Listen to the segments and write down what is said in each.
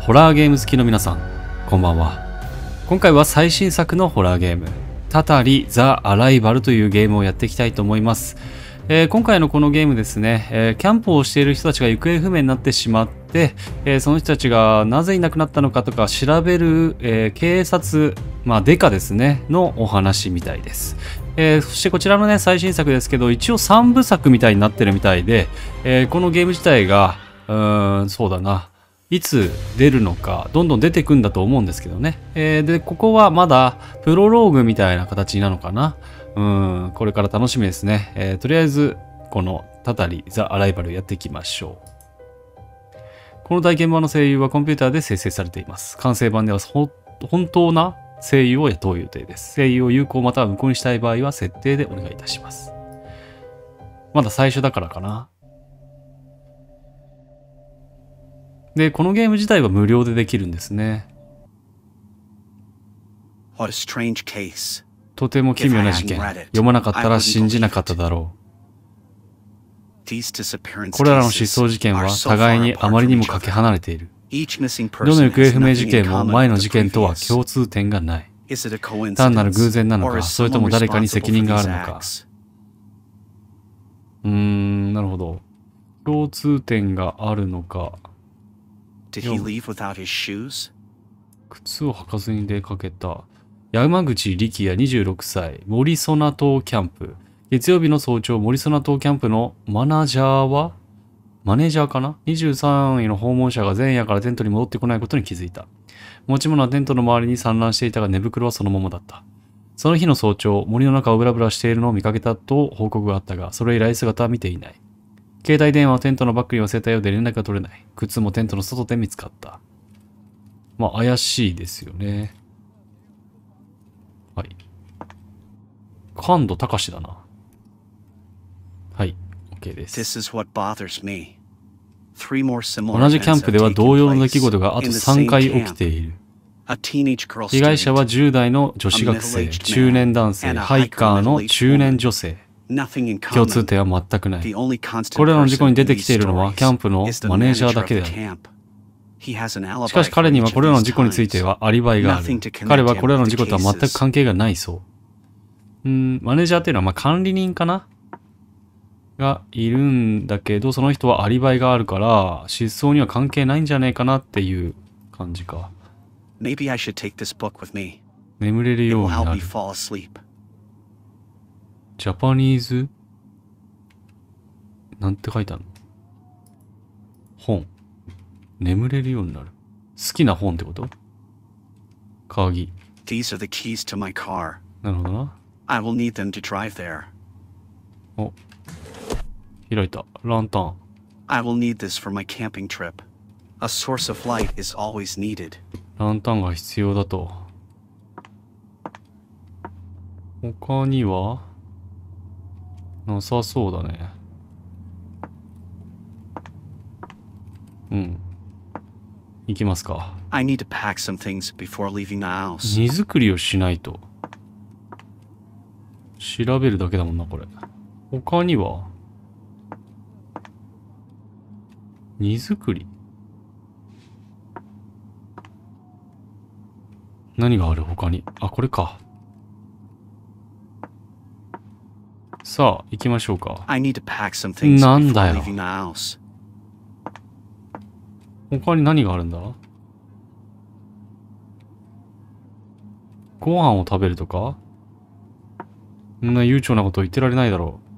ホラーゲーム好きの皆さん、こんばんは。今回は最新作のホラーゲーム、タタリ・ザ・アライバルというゲームをやっていきたいと思います。今回のこのゲームですね、キャンプをしている人たちが行方不明になってしまって、その人たちがなぜいなくなったのかとか調べる、警察、デカですね、のお話みたいです。そしてこちらのね、最新作ですけど、一応3部作みたいになってるみたいで、このゲーム自体が、そうだな、いつ出るのか、どんどん出てくんだと思うんですけどね。で、ここはまだプロローグみたいな形なのかな。これから楽しみですね。とりあえず、このタタリ・ザ・アライバルやっていきましょう。この体験版の声優はコンピューターで生成されています。完成版では本当な声優を雇う予定です。声優を有効または無効にしたい場合は設定でお願いいたします。まだ最初だからかな。で、このゲーム自体は無料でできるんですね。とても奇妙な事件。読まなかったら信じなかっただろう。これらの失踪事件は互いにあまりにもかけ離れている。どの行方不明事件も前の事件とは共通点がない。単なる偶然なのか、それとも誰かに責任があるのか。なるほど。共通点があるのか。靴を履かずに出かけた。山口力也26歳、森ソナ島キャンプ。月曜日の早朝、森ソナ島キャンプのマネージャーかな ?23 位の訪問者が前夜からテントに戻ってこないことに気づいた。持ち物はテントの周りに散乱していたが寝袋はそのままだった。その日の早朝、森の中をブラブラしているのを見かけたと報告があったが、それ以来姿は見ていない。携帯電話をテントのバッグに忘れたようで連絡が取れない。靴もテントの外で見つかった。怪しいですよね。はい。感度高しだな。はい、OK です。同じキャンプでは同様の出来事があと3回起きている。被害者は10代の女子学生、中年男性、ハイカーの中年女性。共通点は全くない。これらの事故に出てきているのはキャンプのマネージャーだけである。しかし彼にはこれらの事故についてはアリバイがある。彼はこれらの事故とは全く関係がないそう。マネージャーっていうのは管理人かながいるんだけど、その人はアリバイがあるから失踪には関係ないんじゃねえかなっていう感じか。眠れるようになる。ジャパニーズなんて書いてあるの？本。眠れるようになる。好きな本ってこと？鍵。なるほどな。お、開いた。ランタン。ランタンが必要だと。他にはなさそうだね。行きますか。荷造りをしないと。調べるだけだもんな、これ。他には荷造り何がある他に。あ、これか。さあ、行きましょうか。なんだよ。他に何があるんだ？ご飯を食べるとか？そんな悠長なこと言ってられないだろ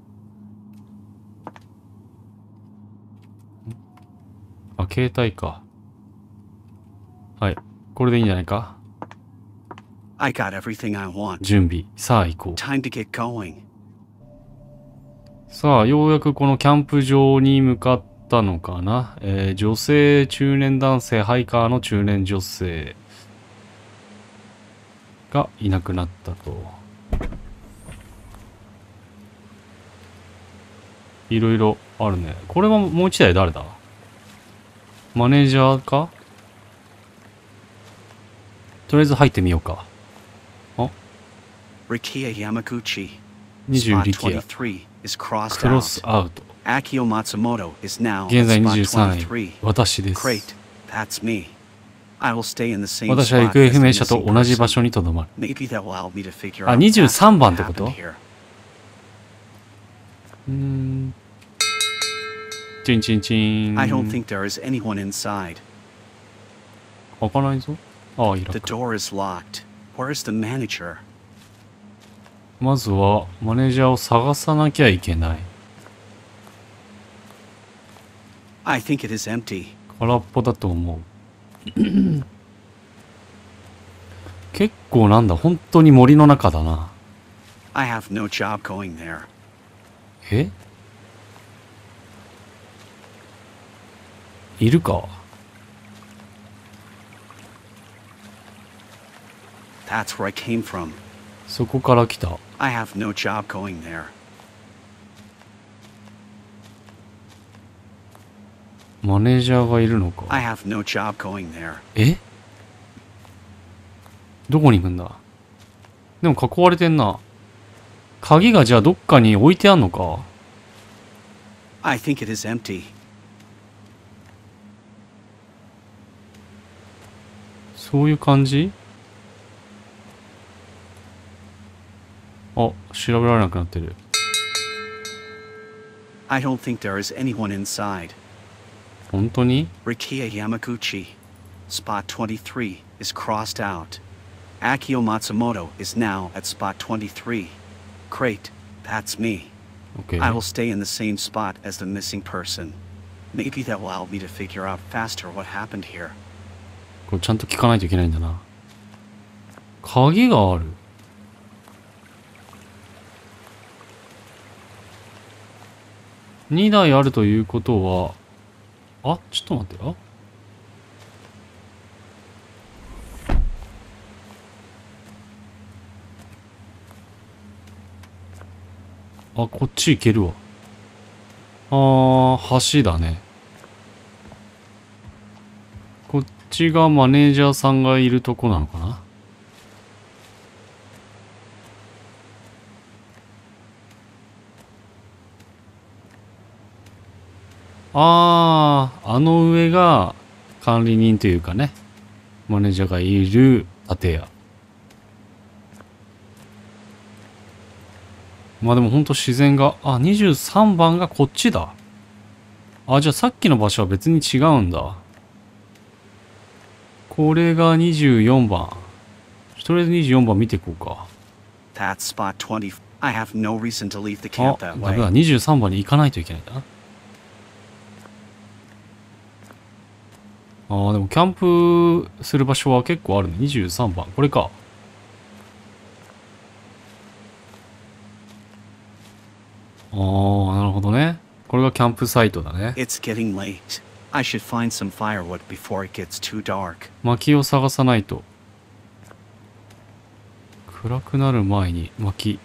う。あ、携帯か。はい。これでいいんじゃないか？準備。さあ行こう。さあ、ようやくこのキャンプ場に向かったのかな。女性、中年男性、ハイカーの中年女性がいなくなったと。いろいろあるね。これはもう一台誰だ？マネージャーか？とりあえず入ってみようか。あ、20力也。クロスアウト。現在23位。私です。 私は行方不明者と同じ場所にとどまる。あ、23番ってこと？チンチンチン。開かないぞ。ああ、いらっ。まずはマネージャーを探さなきゃいけない。空っぽだと思う。結構なんだ、本当に森の中だな。え？いるか？そこから来た。マネージャーがいるのか？え？どこに行くんだ？でも囲われてんな。鍵がじゃあどっかに置いてあんのか？そういう感じ？あ、調べられなくなってる。本当に？ Rikiya Yamaguchi, spot 23, is crossed out. Akio Matsumoto is now at spot 23. Great, that's me. Okay. I will stay in the same spot as the missing person. Maybe that will help me to figure out faster what happened here. これちゃんと聞かないといけないんだな。鍵がある。2台あるということは、あ、ちょっと待ってよ。あ、こっち行けるわ。橋だね。こっちがマネージャーさんがいるとこなのかな？あの上が管理人というかね、マネージャーがいる建屋。まあでもほんと自然が、あ、23番がこっちだ。あ、じゃあさっきの場所は別に違うんだ。これが24番。とりあえず24番見ていこうか。あ、ダメだ。23番に行かないといけないんだな。でもキャンプする場所は結構あるね。23番。これか。なるほどね。これがキャンプサイトだね。薪を探さないと。暗くなる前に薪。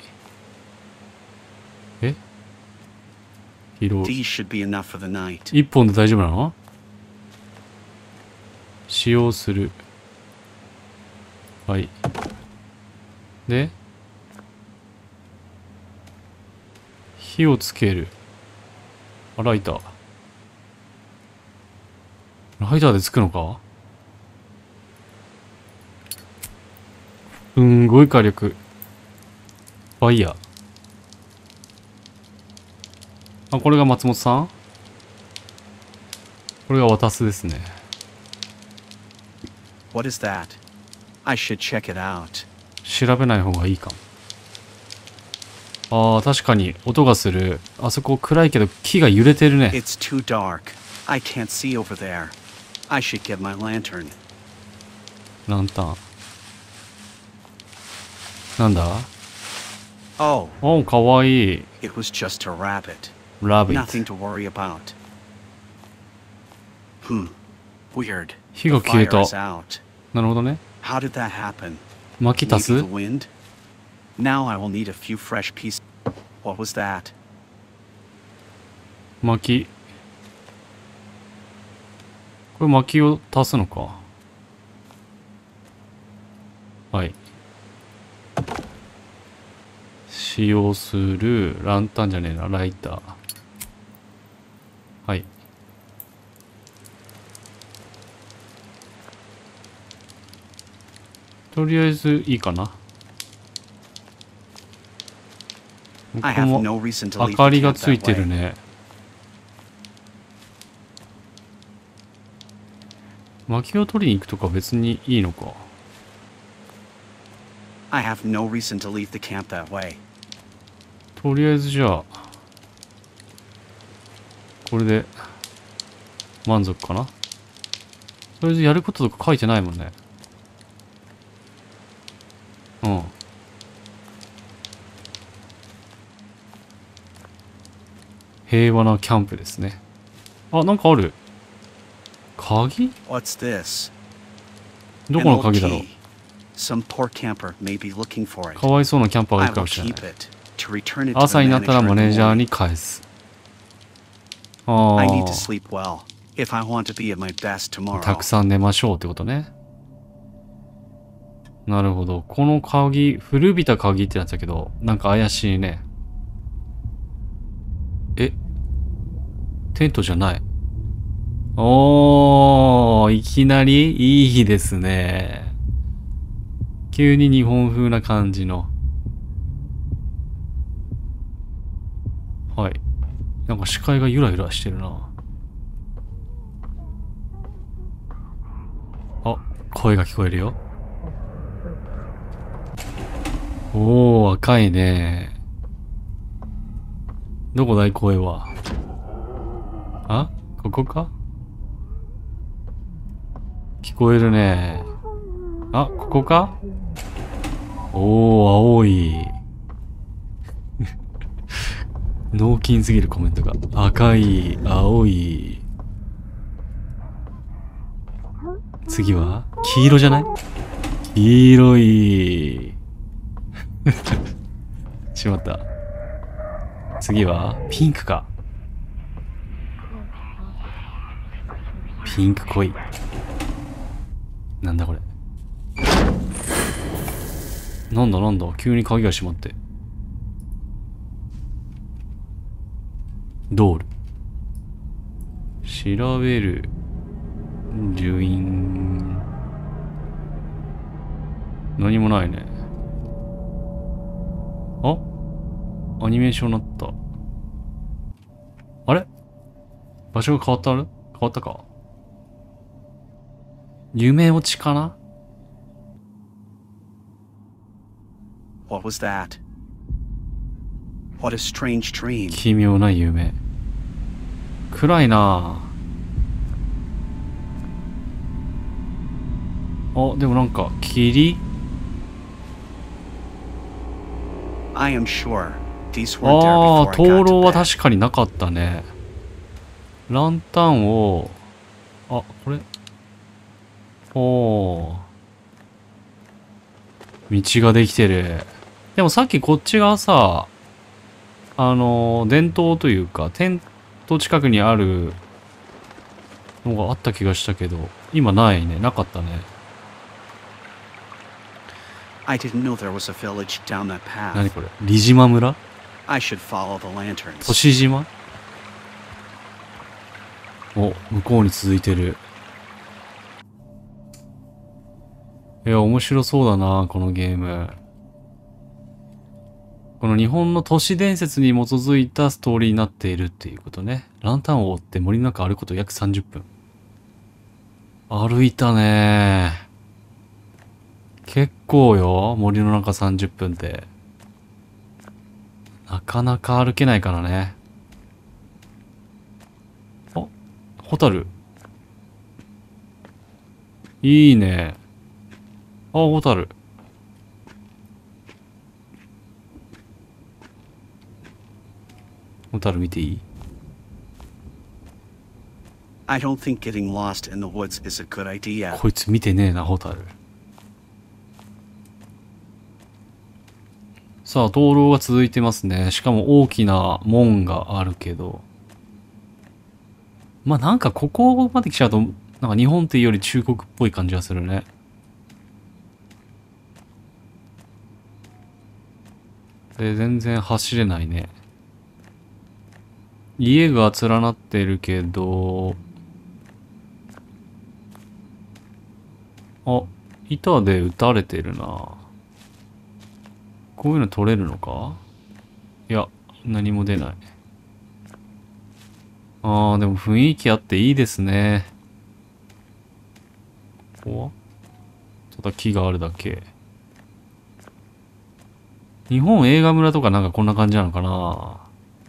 拾う。1本で大丈夫なの？使用する。はい。で、火をつける。ライター。ライターでつくのか？すんごい火力。ファイヤー。あ、これが松本さん？これが渡すですね。 What is that? I should check it out. 調べない方がいいかも。確かに音がする。あそこ暗いけど木が揺れてるね。 It's too dark. I can't see over there. I should get my lantern. ランタン。なんだ？ Oh, かわいい。 it was just a rabbit. Rabbit. Nothing to worry about. Weird. 火が消えた。なるほどね。 How did that happen? 薪足す？ Maybe the wind? Now I will need a few fresh pieces. What was that? 薪。これ薪を足すのか。はい。使用するランタンじゃねえな、ライター。はい。 とりあえずいいかな。こ I こ have も no reason to 明 leave か the りが camp つい that てる way. ね。薪を取りに行くとか別にいいのか。 I have no reason to leave the camp that way. とりあえずじゃあ、これで満足かな。とりあえずやることとか書いてないもんね。うん。平和なキャンプですね。あ、なんかある。鍵？ What's this? ど An この old 鍵だろう。 key. Some poor camper may be looking for it. かわいそうなキャンパーがい I るか will もしれない。 keep it to return it to 朝 the になったら manager マ in ネー the ジャー morning. に返す。 I あ need to あ。 sleep well if I want to be at my best た tomorrow. くさん寝ましょうってことね。なるほど。この鍵、古びた鍵ってなってたけど、なんか怪しいね。え？テントじゃない。おー、いきなりいい日ですね。急に日本風な感じの。はい。なんか視界がゆらゆらしてるな。あ、声が聞こえるよ。おー、赤いね。どこだい声は。あ？ここか？聞こえるね。あ、ここか？おー、青い。脳筋すぎるコメントが。赤い、青い。次は黄色じゃない？黄色い。しまった。次はピンクか。ピンク濃い。なんだこれ。なんだなんだ、急に鍵が閉まって。ドール。調べる。留飲。何もないね。あ？アニメーションになった。あれ？場所が変わったか？夢落ちかな？ What was that? What a strange dream. 奇妙な夢。暗いなぁ。あ、でもなんか、霧？ I am sure these weren't あ there あ、 before I 灯 got 籠 to は bed. 確かになかったね。ランタンを、あ、これ。おー。道ができてる。でもさっきこっち側さ、電灯というか、テント近くにあるのがあった気がしたけど、今ないね。なかったね。 I didn't know there was a village down that 何 path. これ？利島村？ I should follow the lanterns. 年島？お、向こうに続いてる。いや、面白そうだな、このゲーム。この日本の都市伝説に基づいたストーリーになっているっていうことね。ランタンを追って森の中歩くこと約30分。歩いたね。結構よ、森の中30分って。なかなか歩けないからね。あ、ホタル。いいね。あ、ホタル。ホタル見ていい？ I don't think getting lost in the woods is a good idea. こいつ見てねえな、ホタル。さあ、灯籠が続いてますね。しかも大きな門があるけど。まあなんかここまで来ちゃうと、なんか日本っていうより中国っぽい感じがするね。で、全然走れないね。家が連なってるけど、あ、 板で撃たれてるな。こういうの取れるのか？いや、何も出ない。ああ、でも雰囲気あっていいですね。ここはただ木があるだけ。日本映画村とかなんかこんな感じなのかな。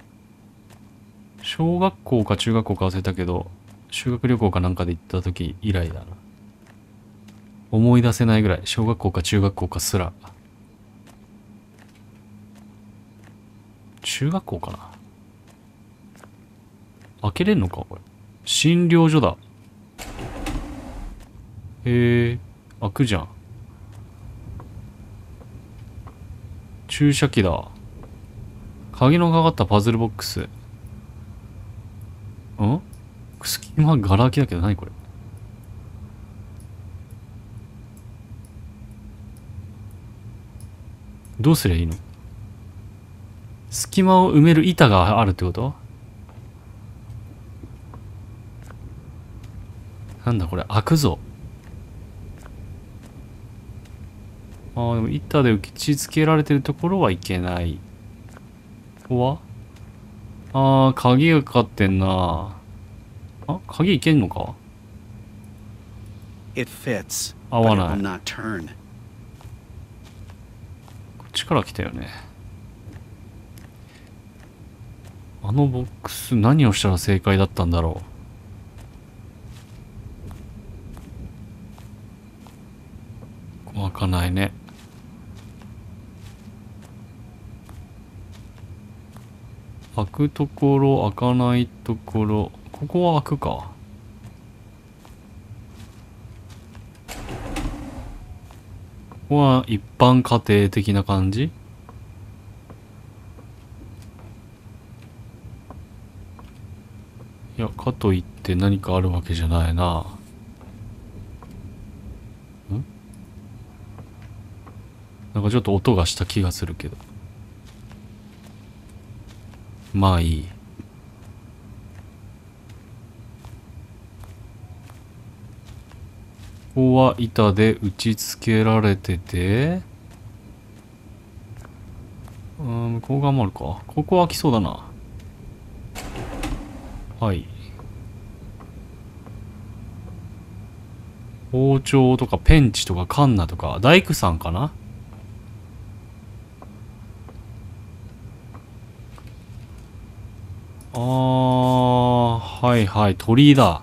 小学校か中学校か忘れたけど、修学旅行かなんかで行った時以来だな。思い出せないぐらい。小学校か中学校かすら。中学校かな。開けれんのかこれ。診療所だ。へえ、開くじゃん。注射器だ。鍵のかかったパズルボックス。隙間ガラ空きだけど何これ。どうすりゃいいの？隙間を埋める板があるってこと？なんだこれ、開くぞ。ああ、でも板で打ち付けられてるところはいけない。ここは鍵がかかってんな。鍵いけんのか？ It fits, 合 but わ it な will い。 not turn. こっちから来たよね。あのボックス何をしたら正解だったんだろう。開かないね。開くところ、開かないところ。ここは開くか。ここは一般家庭的な感じ？いや、かといって何かあるわけじゃないな。なんかちょっと音がした気がするけど。まあいい。ここは板で打ち付けられてて、向こう側もあるか。ここは開きそうだな。はい。包丁とかペンチとかカンナとか、大工さんかな？はいはい、鳥居だ。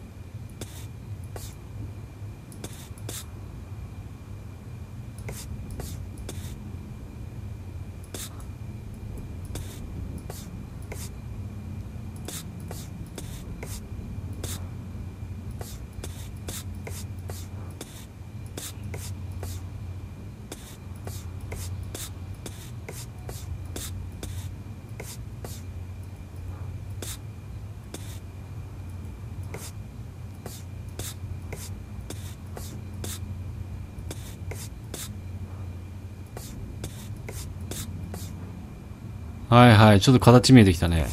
はいはい、ちょっと形見えてきたね。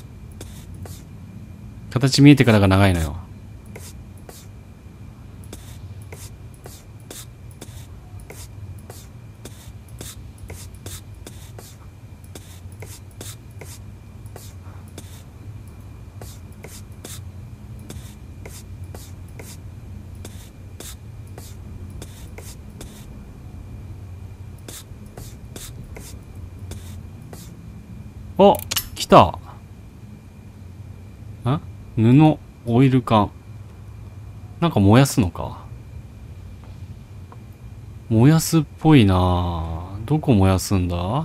形見えてからが長いのよ。お、来た。布、オイル缶。なんか燃やすのか。燃やすっぽいな。どこ燃やすんだ？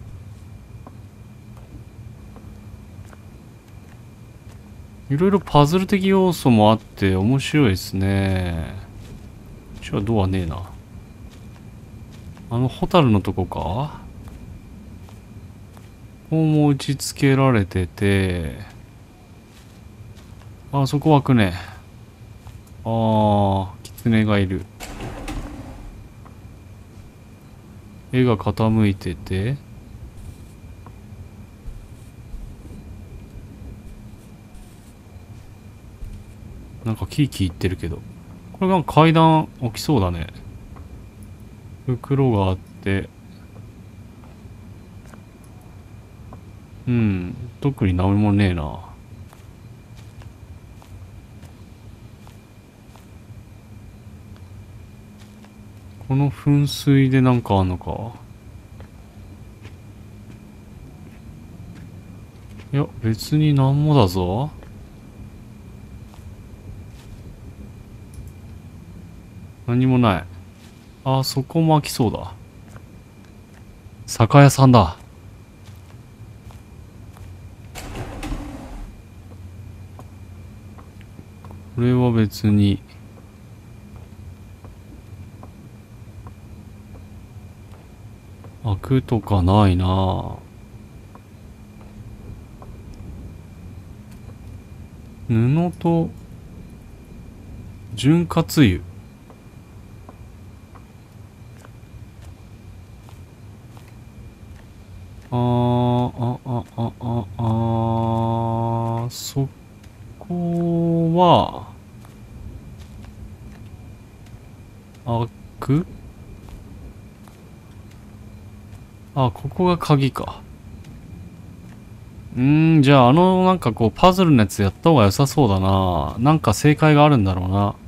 いろいろパズル的要素もあって面白いですね。じゃあドアねえな。ホタルのとこか？ここも打ち付けられてて、そこ開くね。キツネがいる。絵が傾いてて、なんかキーキー言ってるけど、これが階段起きそうだね。 袋があって、うん、特に何もねえな。この噴水でなんかあんのか。いや、別になんもだぞ。何もない。あ、そこも開きそうだ。酒屋さんだ。これは別に。開くとかないな。布と潤滑油。そこは開く。あ、ここが鍵か。じゃあなんかこうパズルのやつやった方が良さそうだな。なんか正解があるんだろうな。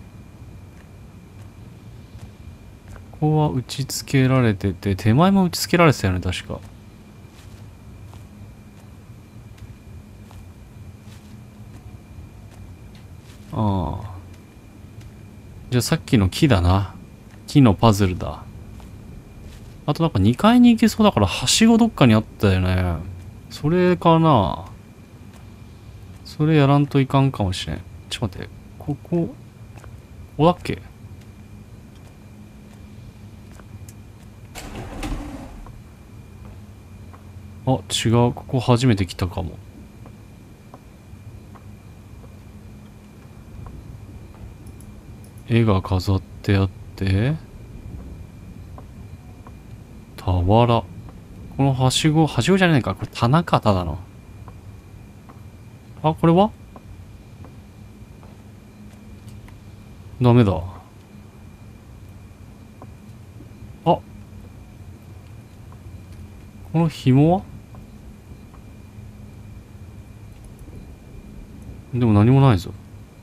ここは打ち付けられてて、手前も打ち付けられてたよね、確か。ああ。じゃあさっきの木だな。木のパズルだ。あとなんか2階に行けそうだから、はしごどっかにあったよね。それかな。それやらんといかんかもしれん。ちょっと待って。ここだっけ。あ、違う。ここ初めて来たかも。絵が飾ってあって。俵。このはしごじゃないか。これ棚か、ただの。あ、これはダメだ。あ、この紐はでも何もないぞ。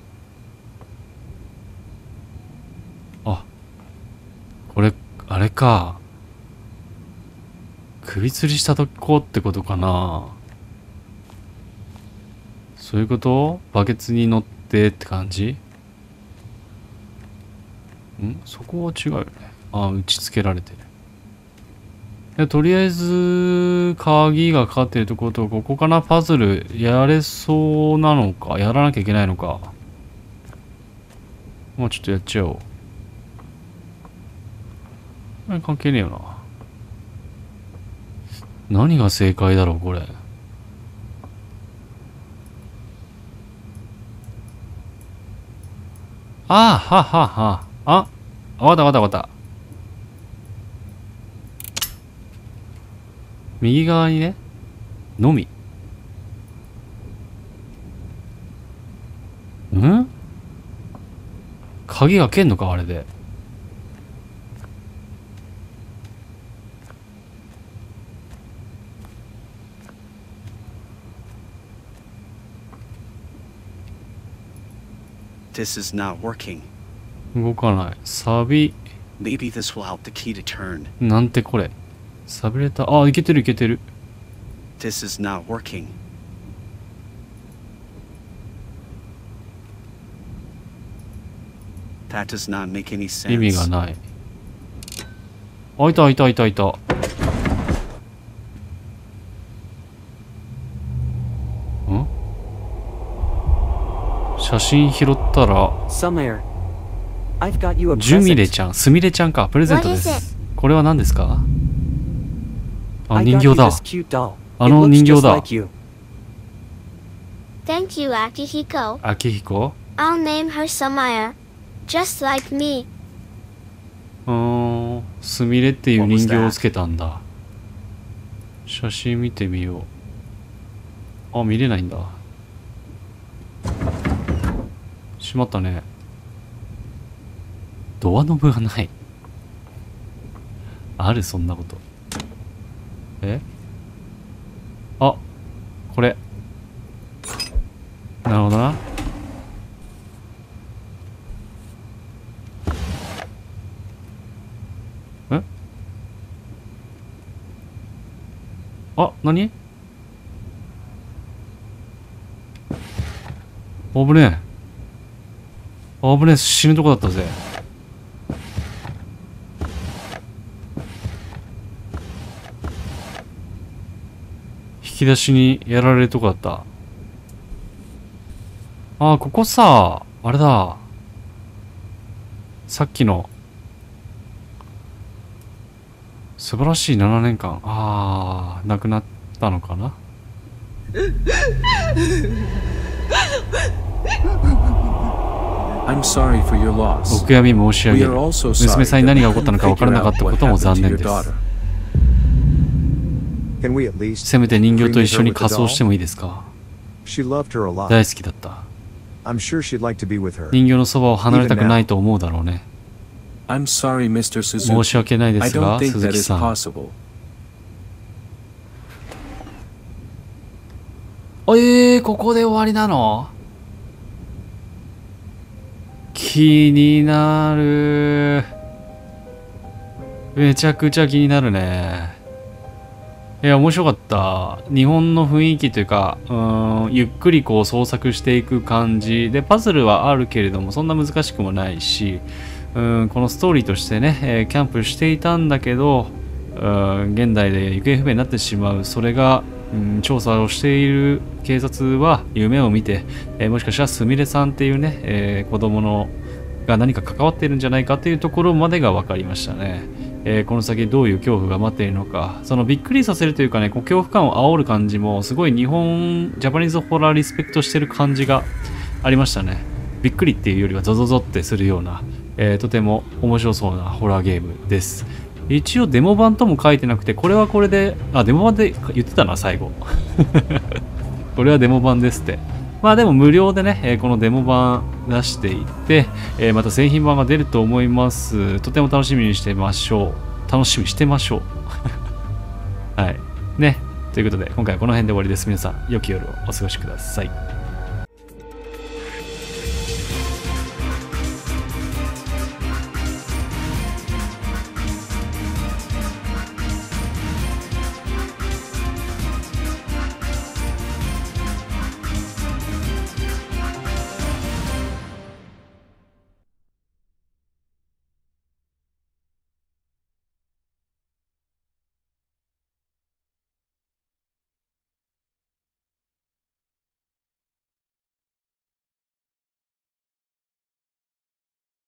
あ、これ、あれか。首吊りしたとこってことかな。そういうこと？バケツに乗ってって感じ？そこは違うよね。あ、打ち付けられてる。とりあえず、鍵がかかってるところと、ここかな、パズル、やれそうなのか、やらなきゃいけないのか。まあちょっとやっちゃおう。関係ねえよな。何が正解だろう、これ。ああ、ははは。わかったわかったわかった。右側にね、のみ。鍵開けんのか、あれで。 This is not working. 動かない。サビ。 Maybe this will help the key to turn. なんてこれ。サビれた。あ、いけてるいけてる。 This is not working. That does not make any sense. 意味がない。あ、いたいたいたいた。写真拾ったら、ジュミレちゃん、スミレちゃんか、プレゼントです。これは何ですか？あ、人形だ。あの人形だ。 Thank you, Akihiko. アキヒコ？ I'll name her Samaya, just like me. スミレっていう人形をつけたんだ。写真見てみよう。あ、見れないんだ。しまったね。ドアノブがない。 あるそんなこと。あ、これ。なるほどな。あ、何？危ねえ。危ねえ、死ぬとこだったぜ。引き出しにやられるとこだった。あー、ここさ、あれだ。さっきの、素晴らしい7年間。あー、亡くなったのかな。 I'm sorry for your loss. お悔やみ申し上げる。娘さんに何が起こったのか分からなかったことも残念です。せめて人形と一緒に仮装してもいいですか？大好きだった。人形のそばを離れたくないと思うだろうね。 申し訳ないですが、鈴木さん。ここで終わりなの？気になる。めちゃくちゃ気になるね。いや、面白かった。日本の雰囲気というか、ゆっくりこう創作していく感じで、パズルはあるけれども、そんな難しくもないし、このストーリーとしてね、キャンプしていたんだけど、現代で行方不明になってしまう。それが、調査をしている警察は夢を見て、もしかしたらすみれさんっていうね、子供のが何か関わっているんじゃないかというところまでが分かりましたね。この先どういう恐怖が待っているのか、そのびっくりさせるというかね、こう恐怖感を煽る感じもすごいジャパニーズホラーリスペクトしてる感じがありましたね。びっくりっていうよりはゾゾゾってするような、とても面白そうなホラーゲームです。一応デモ版とも書いてなくて、これはこれで、デモ版で言ってたな、最後。これはデモ版ですって。まあでも無料でね、このデモ版出していって、また製品版が出ると思います。とても楽しみにしてましょう。楽しみにしてましょう。はい。ね。ということで、今回はこの辺で終わりです。皆さん、良き夜をお過ごしください。